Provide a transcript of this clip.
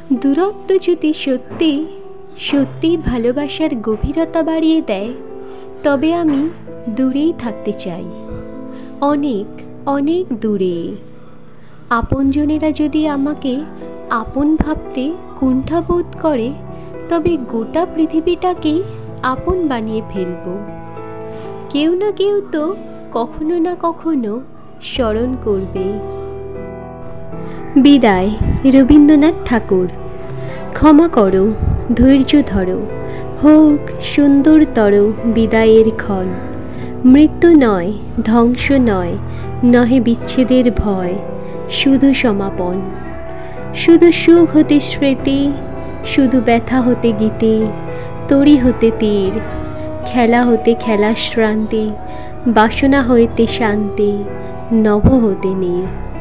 দূরত্ব যদি সত্যি সত্যি ভালোবাসার গভীরতা বাড়িয়ে দেয়, তবে আমি দূরেই থাকতে চাই, অনেক অনেক দূরে। আপনজনেরা যদি আমাকে আপন ভাবতে কুণ্ঠাবোধ করে, তবে গোটা পৃথিবীটাকেই আপন বানিয়ে ফেলব। কেউ না কেউ তো কখনো না কখনো স্মরণ করবে। বিদায়, রবীন্দ্রনাথ ঠাকুর। ক্ষমা করো, ধৈর্য ধরো, হোক সুন্দরতর বিদায়ের ক্ষণ। মৃত্যু নয়, ধ্বংস নয়, নহে বিচ্ছেদের ভয়, শুধু সমাপন। শুধু সুখ হতে স্মৃতি, শুধু ব্যথা হতে গীতি, তরি হতে তীর, খেলা হতে খেলা শ্রান্তি, বাসনা হইতে শান্তি, নভ হতে নীর।